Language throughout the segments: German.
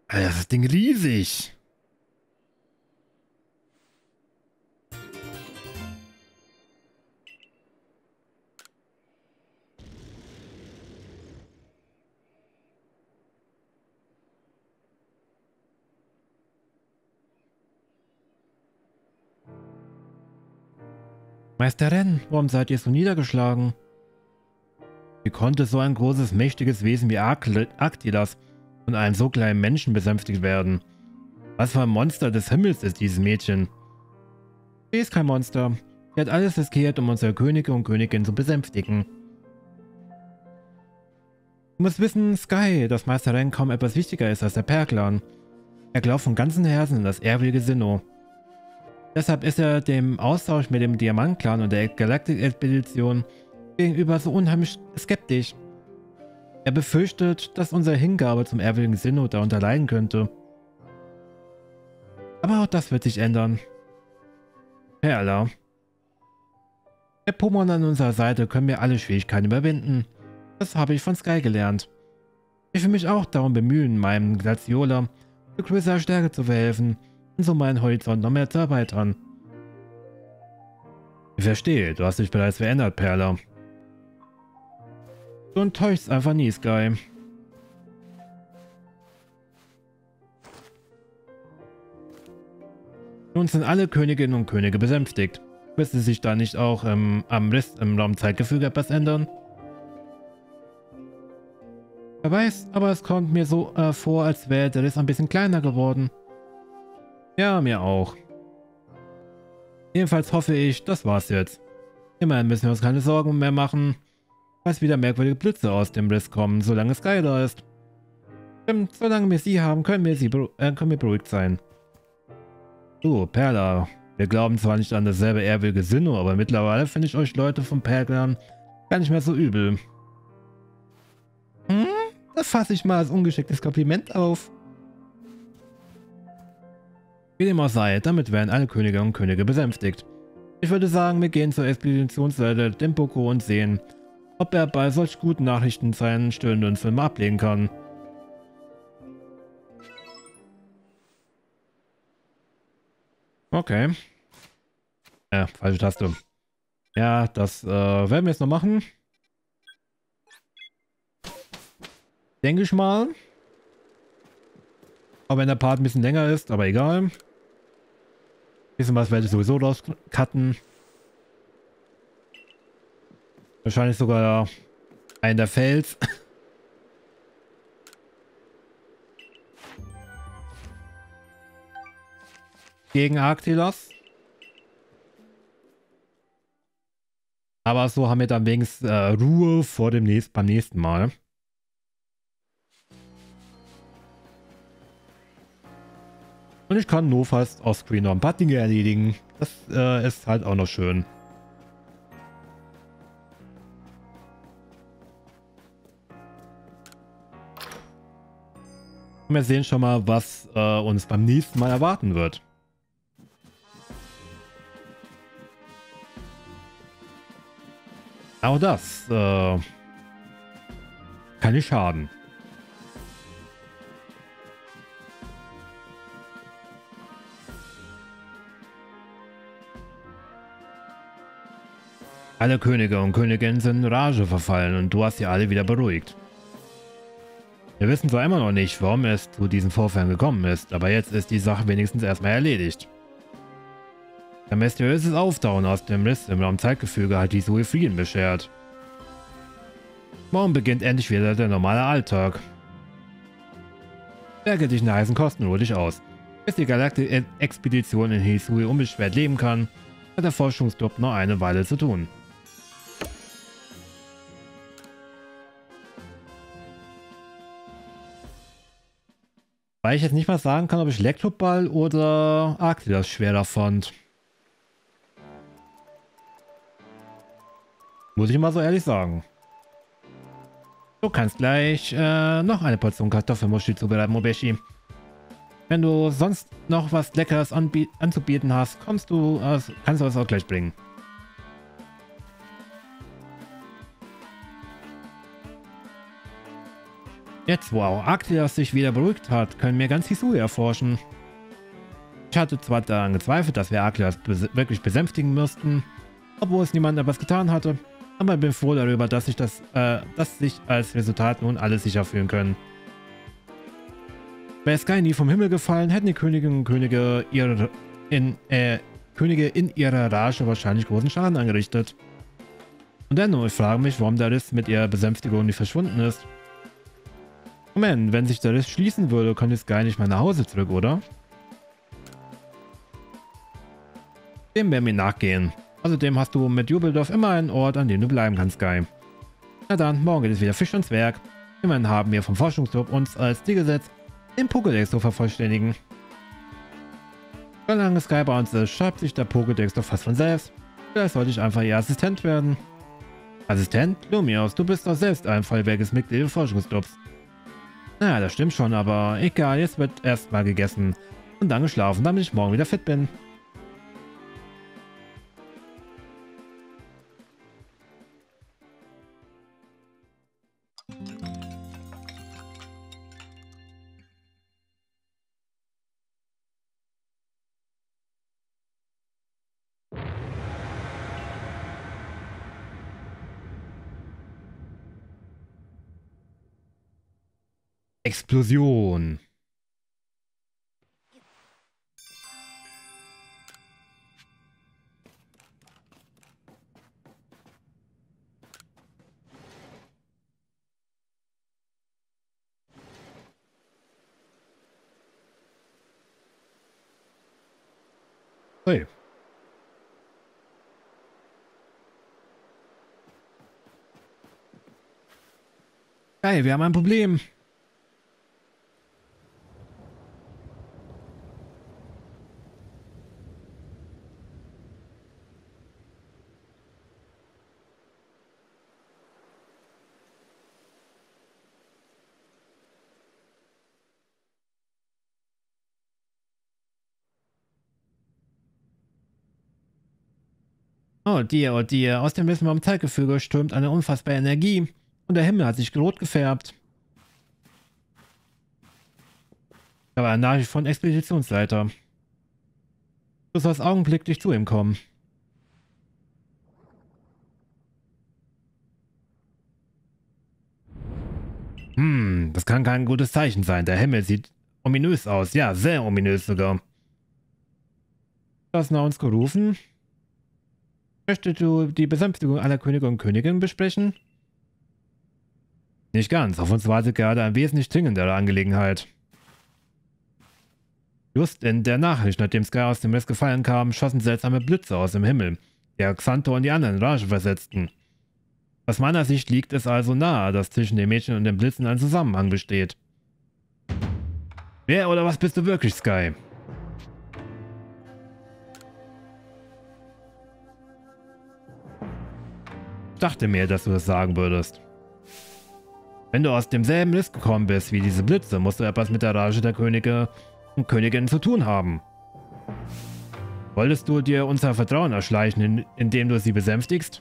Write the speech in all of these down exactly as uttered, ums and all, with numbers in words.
Alter, das ist das Ding riesig. Meisterin, warum seid ihr so niedergeschlagen? Wie konnte so ein großes, mächtiges Wesen wie Aktilas von einem so kleinen Menschen besänftigt werden? Was für ein Monster des Himmels ist dieses Mädchen? Sie ist kein Monster. Sie hat alles riskiert, um unsere Könige und Königin zu besänftigen. Du musst wissen, Sky, dass Meister Ren kaum etwas wichtiger ist als der Perklan. Er glaubt von ganzem Herzen an das ehrwürdige Sinnoh. Deshalb ist er dem Austausch mit dem Diamant-Clan und der Galaktik-Expedition gegenüber so unheimlich skeptisch. Er befürchtet, dass unsere Hingabe zum ehrwürdigen Sinnoh darunter leiden könnte. Aber auch das wird sich ändern. Perla. Mit Pokémon an unserer Seite können wir alle Schwierigkeiten überwinden. Das habe ich von Sky gelernt. Ich will mich auch darum bemühen, meinem Glaciola zu größerer Stärke zu verhelfen und so meinen Horizont noch mehr zu erweitern. Ich verstehe, du hast dich bereits verändert, Perla. Du enttäuschst einfach nie, Sky. Nun sind alle Königinnen und Könige besänftigt. Müsste sich da nicht auch ähm, am Rest im Raumzeitgefüge etwas ändern? Wer weiß, aber es kommt mir so äh, vor, als wäre der Riss ein bisschen kleiner geworden. Ja, mir auch. Jedenfalls hoffe ich, das war's jetzt. Immerhin müssen wir uns keine Sorgen mehr machen, falls wieder merkwürdige Blitze aus dem Riss kommen, solange Sky da ist. Stimmt, solange wir sie haben, können wir, sie äh, können wir beruhigt sein. Du, Perla, wir glauben zwar nicht an dasselbe ehrwürdige Sinnoh, aber mittlerweile finde ich euch Leute vom Perklan gar nicht mehr so übel. Hm? Das fasse ich mal als ungeschicktes Kompliment auf. Wie dem auch sei, damit werden alle Könige und Könige besänftigt. Ich würde sagen, wir gehen zur Expeditionsleiter Dimpoko und sehen, ob er bei solch guten Nachrichten seinen stöhnenden Film ablegen kann. Okay. Ja, falsche Taste. Ja, das äh, werden wir jetzt noch machen. Denke ich mal. Auch wenn der Part ein bisschen länger ist, aber egal. Bisschen was werde ich sowieso rauscutten. Wahrscheinlich sogar einen der Fels. Gegen Arctilos. Aber so haben wir dann wenigstens äh, Ruhe vor dem nächsten, beim nächsten Mal. Und ich kann nur fast offscreen noch ein paar Dinge erledigen. Das äh, ist halt auch noch schön. Und wir sehen schon mal, was äh, uns beim nächsten Mal erwarten wird. Auch das äh, kann nicht schaden. Alle Könige und Königinnen sind in Rage verfallen und du hast sie alle wieder beruhigt. Wir wissen zwar immer noch nicht, warum es zu diesen Vorfällen gekommen ist, aber jetzt ist die Sache wenigstens erstmal erledigt. Ein mysteriöses Auftauchen aus dem Riss im Raumzeitgefüge hat die Sui Frieden beschert. Morgen beginnt endlich wieder der normale Alltag. Berge dich in heißen Kosten und ruh dich aus. Bis die Galaktik-Expedition in Hisui unbeschwert leben kann, hat der Forschungsclub noch eine Weile zu tun. Weil ich jetzt nicht mal sagen kann, ob ich Elektroball oder Arctilos schwerer fand. Muss ich mal so ehrlich sagen. Du kannst gleich äh, noch eine Portion Kartoffelmuschi zubereiten, Mobeshi. Wenn du sonst noch was Leckeres anzubieten hast, kommst du, äh, kannst du das auch gleich bringen. Jetzt, wo auch Arctias sich wieder beruhigt hat, können wir ganz Hisui erforschen. Ich hatte zwar daran gezweifelt, dass wir Arctias bes wirklich besänftigen müssten, obwohl es niemand etwas getan hatte, aber ich bin froh darüber, dass sich das, äh, dass sich als Resultat nun alle sicher fühlen können. Wäre Sky nie vom Himmel gefallen, hätten die Königinnen und Könige ihre, in, äh, Könige in ihrer Rage wahrscheinlich großen Schaden angerichtet. Und dennoch, ich frage mich, warum der Riss mit ihrer Besänftigung nicht verschwunden ist. Moment, wenn sich der Riss schließen würde, könnte Sky nicht mehr nach Hause zurück, oder? Dem werden wir nachgehen. Außerdem hast du mit Jubeldorf immer einen Ort, an dem du bleiben kannst, Sky. Na dann, morgen geht es wieder Fisch ans Werk. Immerhin haben wir vom Forschungsclub uns als Ziel gesetzt, den Pokédex zu vervollständigen. Solange Sky bei uns ist, schreibt sich der Pokédex doch fast von selbst. Vielleicht sollte ich einfach ihr Assistent werden. Assistent? Lumios, du bist doch selbst ein vollwertiges Mitglied des Forschungsclubs. Naja, das stimmt schon, aber egal, jetzt wird erstmal gegessen und dann geschlafen, damit ich morgen wieder fit bin. Explosion. Hey. Hey, wir haben ein Problem. Oh dear, oh dear, aus dem Wissen vom Zeitgefüge strömt eine unfassbare Energie und der Himmel hat sich rot gefärbt. Da war eine Nachricht von Expeditionsleiter. Du sollst augenblicklich zu ihm kommen. Hm, das kann kein gutes Zeichen sein. Der Himmel sieht ominös aus. Ja, sehr ominös sogar. Du hast nach uns gerufen. Möchtest du die Besänftigung aller Könige und Königinnen besprechen? Nicht ganz. Auf uns wartet gerade eine wesentlich dringendere Angelegenheit. Just in der Nachricht, nachdem Sky aus dem Riss gefallen kam, schossen seltsame Blitze aus dem Himmel, die Xantor und die anderen in Rage versetzten. Aus meiner Sicht liegt es also nahe, dass zwischen den Mädchen und den Blitzen ein Zusammenhang besteht. Wer oder was bist du wirklich, Sky? Ich dachte mir, dass du das sagen würdest. Wenn du aus demselben Riss gekommen bist wie diese Blitze, musst du etwas mit der Rage der Könige und Königinnen zu tun haben. Wolltest du dir unser Vertrauen erschleichen, indem du sie besänftigst?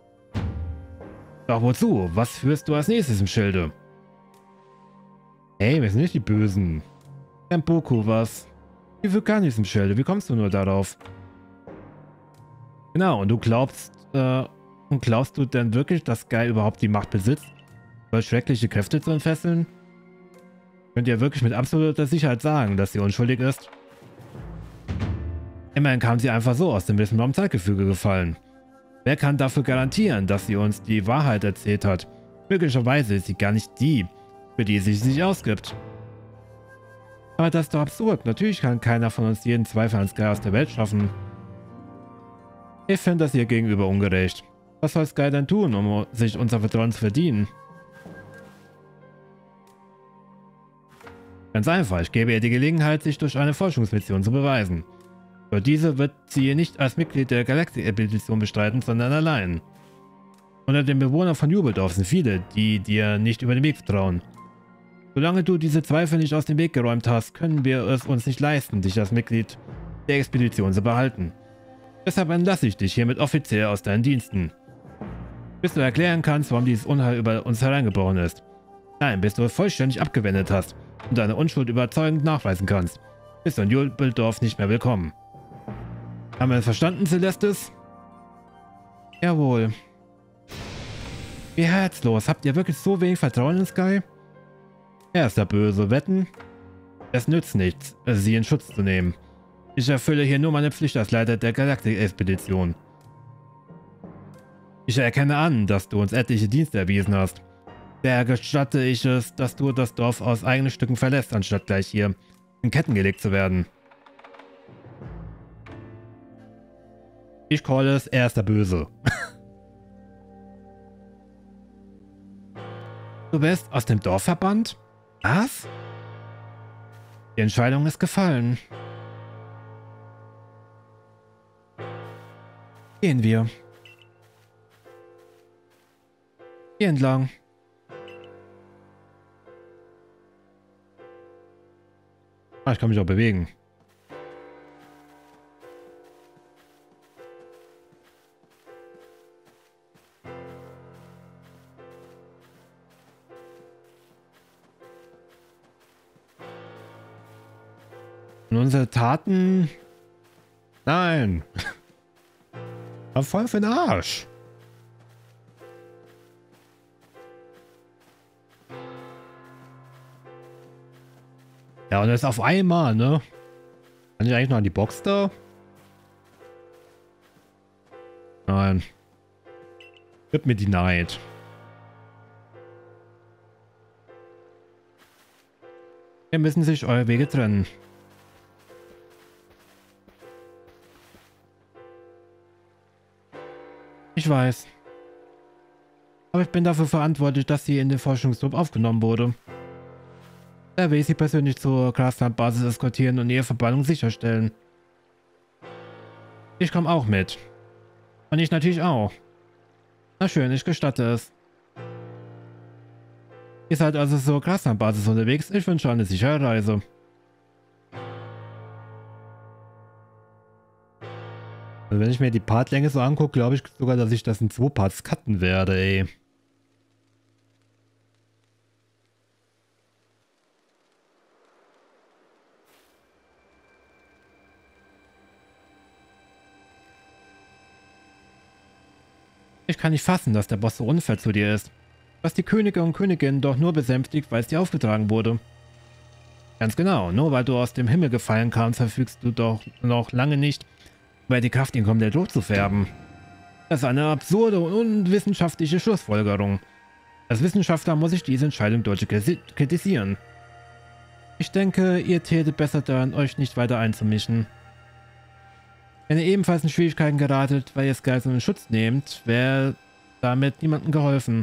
Doch wozu? Was führst du als nächstes im Schilde? Hey, wir sind nicht die Bösen. Tempoku, was? Wie viel kann ich im Schilde? Wie kommst du nur darauf? Genau, und du glaubst, äh, und glaubst du denn wirklich, dass Sky überhaupt die Macht besitzt, solch schreckliche Kräfte zu entfesseln? Könnt ihr wirklich mit absoluter Sicherheit sagen, dass sie unschuldig ist? Immerhin kam sie einfach so aus dem Wissen vom Zeitgefüge gefallen. Wer kann dafür garantieren, dass sie uns die Wahrheit erzählt hat? Möglicherweise ist sie gar nicht die, für die sie sich ausgibt. Aber das ist doch absurd. Natürlich kann keiner von uns jeden Zweifel an Sky aus der Welt schaffen. Ich finde das ihr gegenüber ungerecht. Was soll Sky denn tun, um sich unser Vertrauen zu verdienen? Ganz einfach, ich gebe ihr die Gelegenheit, sich durch eine Forschungsmission zu beweisen. Für diese wird sie nicht als Mitglied der Galaxy-Expedition bestreiten, sondern allein. Unter den Bewohnern von Jubeldorf sind viele, die dir nicht über den Weg vertrauen. Solange du diese Zweifel nicht aus dem Weg geräumt hast, können wir es uns nicht leisten, dich als Mitglied der Expedition zu behalten. Deshalb entlasse ich dich hiermit offiziell aus deinen Diensten. Bis du erklären kannst, warum dieses Unheil über uns hereingebrochen ist. Nein, bis du vollständig abgewendet hast und deine Unschuld überzeugend nachweisen kannst, bist du in Jubeldorf nicht mehr willkommen. Haben wir es verstanden, Celestis? Jawohl. Wie herzlos. Habt ihr wirklich so wenig Vertrauen in Sky? Er ist der Böse. Wetten? Es nützt nichts, sie in Schutz zu nehmen. Ich erfülle hier nur meine Pflicht als Leiter der Galaktik-Expedition. Ich erkenne an, dass du uns etliche Dienste erwiesen hast. Daher gestatte ich es, dass du das Dorf aus eigenen Stücken verlässt, anstatt gleich hier in Ketten gelegt zu werden. Ich call es, er ist der Böse. Du bist aus dem Dorf verbannt? Was? Die Entscheidung ist gefallen. Gehen wir. Hier entlang. Ah, ich kann mich auch bewegen. Und unsere Taten... Nein. War voll für den Arsch. Ja, und das auf einmal, ne? Kann ich eigentlich noch an die Box da? Nein. Gib mir die Neid. Hier müssen sich eure Wege trennen. Ich weiß. Aber ich bin dafür verantwortlich, dass sie in den Forschungstrupp aufgenommen wurde. Da will ich sie persönlich zur Grasland-Basis eskortieren und ihre Verbannung sicherstellen. Ich komme auch mit. Und ich natürlich auch. Na schön, ich gestatte es. Ihr seid also zur Grasland-Basis unterwegs. Ich wünsche eine sichere Reise. Also wenn ich mir die Partlänge so angucke, glaube ich sogar, dass ich das in zwei Parts cutten werde, ey. Ich kann nicht fassen, dass der Boss so unfair zu dir ist. Was die Könige und Königinnen doch nur besänftigt, weil es dir aufgetragen wurde. Ganz genau, nur weil du aus dem Himmel gefallen kamst, verfügst du doch noch lange nicht über die Kraft, ihn komplett hochzufärben. Das ist eine absurde und unwissenschaftliche Schlussfolgerung. Als Wissenschaftler muss ich diese Entscheidung deutlich kritisieren. Ich denke, ihr tätet besser daran, euch nicht weiter einzumischen. Wenn ihr ebenfalls in Schwierigkeiten geratet, weil ihr Sky in Schutz nehmt, wäre damit niemandem geholfen.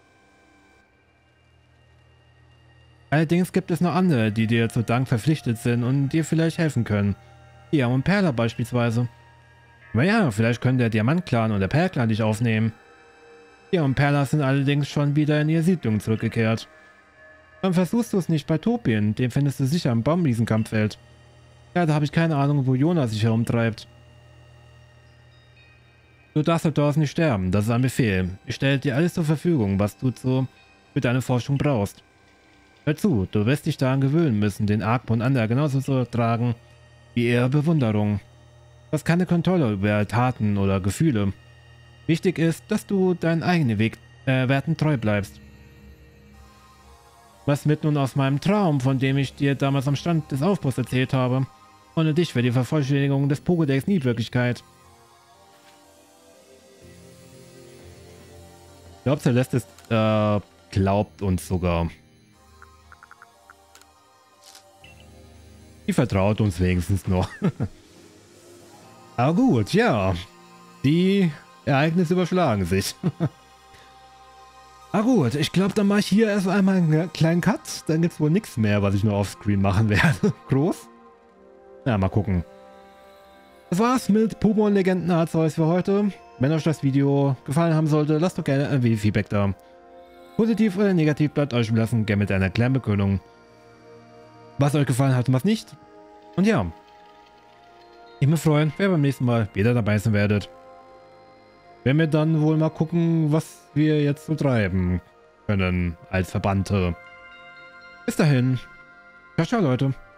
Allerdings gibt es noch andere, die dir zu Dank verpflichtet sind und dir vielleicht helfen können. Hier und Perla beispielsweise. Aber ja, vielleicht können der Diamant-Clan und der Perl-Clan dich aufnehmen. Hier und Perla sind allerdings schon wieder in ihre Siedlung zurückgekehrt. Dann versuchst du es nicht bei Topien, den findest du sicher im Baumriesenkampffeld. Ja, da habe ich keine Ahnung, wo Jonas sich herumtreibt. Du darfst dort draußen nicht sterben, das ist ein Befehl. Ich stelle dir alles zur Verfügung, was du zu, für deine Forschung brauchst. Hör zu, du wirst dich daran gewöhnen müssen, den Argwohn anderer genauso zu tragen wie ihre Bewunderung. Du hast keine Kontrolle über Taten oder Gefühle. Wichtig ist, dass du deinen eigenen Weg, äh, Werten treu bleibst. Was mit nun aus meinem Traum, von dem ich dir damals am Stand des Aufbruchs erzählt habe? Ohne dich wäre die Vervollständigung des Pokédex nie Wirklichkeit. Ich glaube, Celestis äh, glaubt uns sogar. Die vertraut uns wenigstens noch. Aber gut, ja. Die Ereignisse überschlagen sich. Ah gut, ich glaube, dann mache ich hier erst einmal einen kleinen Cut. Dann gibt es wohl nichts mehr, was ich nur offscreen machen werde. Groß. Ja, mal gucken. Das war's mit Pokémon Legenden Arceus für heute. Wenn euch das Video gefallen haben sollte, lasst doch gerne ein Feedback da. Positiv oder negativ bleibt euch überlassen, gerne mit einer kleinen Begründung. Was euch gefallen hat und was nicht. Und ja. Ich mich freuen, wer beim nächsten Mal wieder dabei sein werdet. Werden wir dann wohl mal gucken, was wir jetzt so treiben können als Verbannte. Bis dahin. Ciao, ciao, Leute.